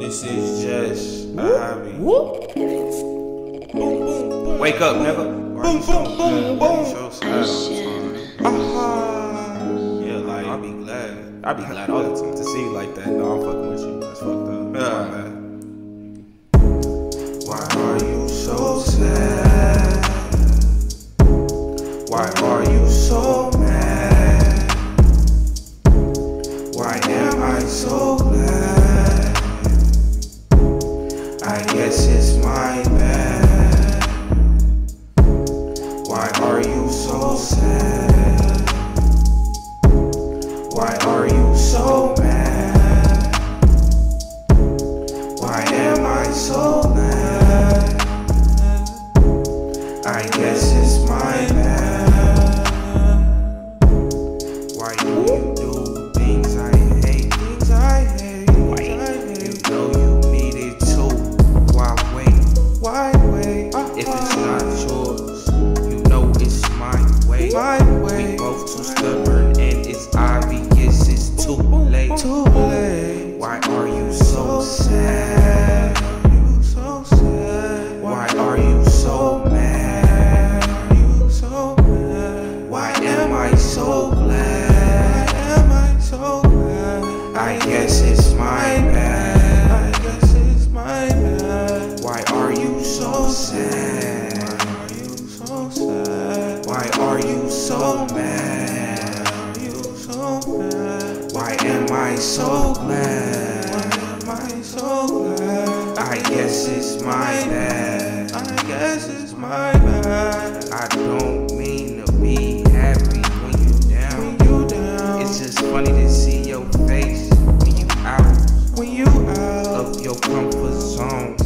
This is just a hobby. Wake up, nigga. Boom, boom, boom, boom. Yeah, like I'll be glad all the time to see you like that. No, I'm fucking with you. That's fucked up. Yeah. Why are you so sad? Why are you so mad? Why am I so glad? I guess it's my bad. Why are you so sad? Why are you so mad? Why am I so glad? I guess it's my bad. Why do you do things I hate? You know you need it too. Why wait? If it's not yours, you know it's my way. We both too stubborn and it's obvious it's too late. Why are you so sad? Why are you so mad? Why am I so glad? I guess it's my bad. Why are you so sad? Why are you so mad? Why am I so glad? I guess it's my bad. I don't mean to be happy when you down. It's just funny to see your face when you out of your comfort zone.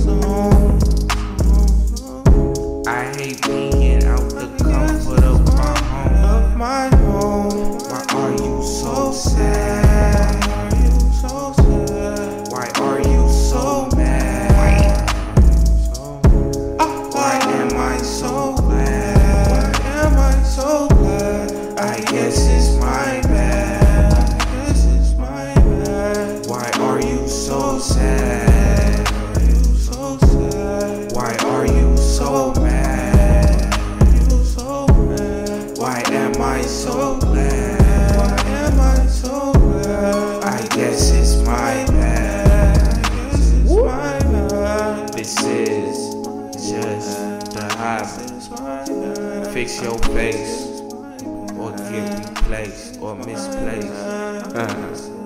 I hate being out the comfort of my home. Why are you so sad? Why are you so mad? Why am I so glad? I guess it's my bad. Why are you so sad? Why are you so mad? Why am I so glad? I guess it's my bad. This is just a hobby. Fix your face or get replaced or misplaced.